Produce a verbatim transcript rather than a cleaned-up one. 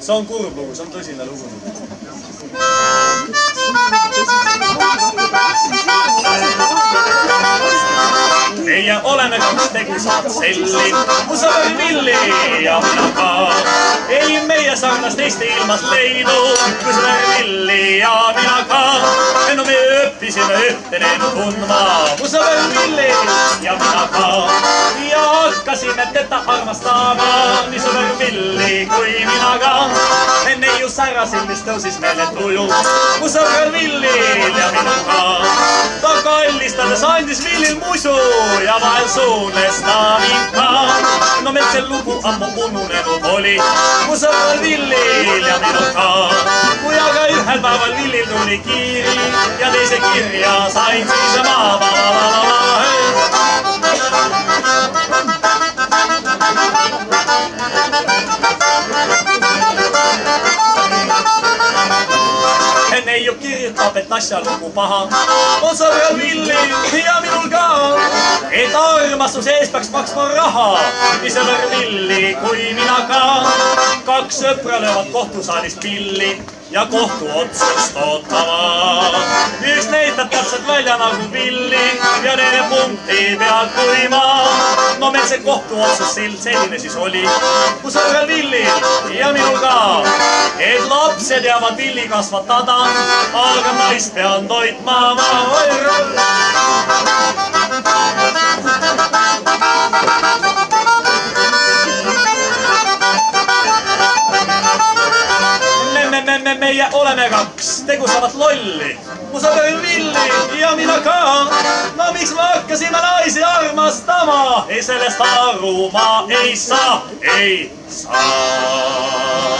see on kurb lugu, see on tõsine lugu. Meie oleme kaks tegusad selli, mu sõber Villi ja mina ka. Ei meie sarnast Eesti ilmas leidu, kui sõber Villi ja mina ka. Enne me õppisime ühte needu tundma, mu sõber Villi ja mina ka. Ja hakkasime teda armastama, nii sõber Villi kui mina ka. Enne ju särasilmist tõusis meile tuju, mu sõber Villil ja mina ka. Ta kallistades andis Villil musu ja vahel suunes ta mind ka. No meil see lugu ammu ununenud oli, mu sõber Villil ja mina ka. Kui aga ühel päeval Villil tuli kiiri ja teise kirja sain siis ma va va va va va Enne ju kirjutab, et asja lugu paha on sõber Villi ja minul ka. Et armastus ees peaks maksma raha, nii sõber Villi kui mina ka. Kaks sõpra löövad kohtusaalis pilli ja kohtu otsust ootavad. Üks näitab täpselt välja nagu Villi ja teine punkti pealt kui ma. No meil see kohtu otsus selline siis oli, mu sõber Villi ja minul ka. Et lapsed jäävad Villi kasvatada, aga naist pean toitma ma. Meie oleme kaks tegusavat lolli, mu sõber Villi ja mina ka. No miks me hakkasime naisi armastama, ei sellest aru ma ei saa, ei saa.